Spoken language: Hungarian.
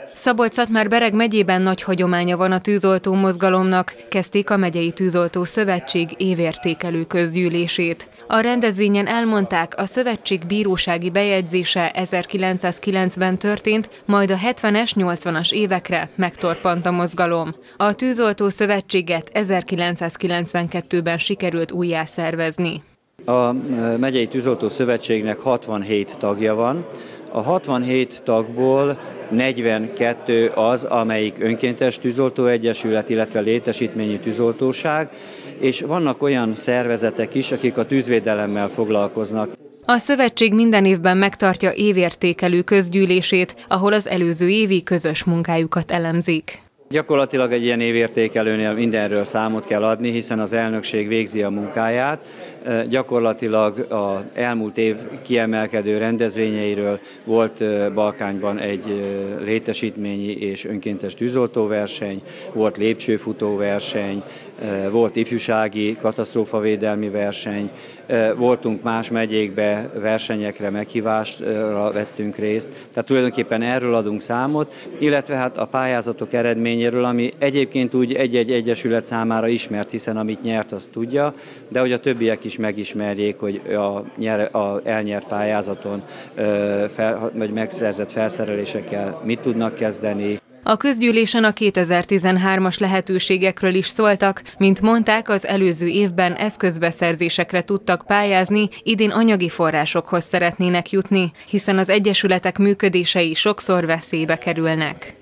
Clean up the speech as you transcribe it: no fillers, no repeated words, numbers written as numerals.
Szabolcs-Szatmár-Bereg megyében nagy hagyománya van a tűzoltó mozgalomnak, kezdték a Megyei Tűzoltó Szövetség évértékelő közgyűlését. A rendezvényen elmondták, a szövetség bírósági bejegyzése 1909-ben történt, majd a 70-es, 80-as évekre megtorpant a mozgalom. A Tűzoltó Szövetséget 1992-ben sikerült újjászervezni. A Megyei Tűzoltó Szövetségnek 67 tagja van. A 67 tagból 42 az, amelyik önkéntes tűzoltóegyesület, illetve létesítményi tűzoltóság, és vannak olyan szervezetek is, akik a tűzvédelemmel foglalkoznak. A szövetség minden évben megtartja évértékelő közgyűlését, ahol az előző évi közös munkájukat elemzik. Gyakorlatilag egy ilyen évértékelőnél mindenről számot kell adni, hiszen az elnökség végzi a munkáját. Gyakorlatilag az elmúlt év kiemelkedő rendezvényeiről volt Balkányban egy létesítményi és önkéntes tűzoltóverseny, volt lépcsőfutóverseny, volt ifjúsági katasztrófavédelmi verseny, voltunk más megyékbe versenyekre, meghívásra vettünk részt, tehát tulajdonképpen erről adunk számot, illetve hát a pályázatok eredményéről, ami egyébként úgy egy-egy egyesület számára ismert, hiszen amit nyert, azt tudja, de hogy a többiek is megismerjék, hogy a elnyert pályázaton vagy megszerzett felszerelésekkel mit tudnak kezdeni. A közgyűlésen a 2013-as lehetőségekről is szóltak, mint mondták, az előző évben eszközbeszerzésekre tudtak pályázni, idén anyagi forrásokhoz szeretnének jutni, hiszen az egyesületek működései sokszor veszélybe kerülnek.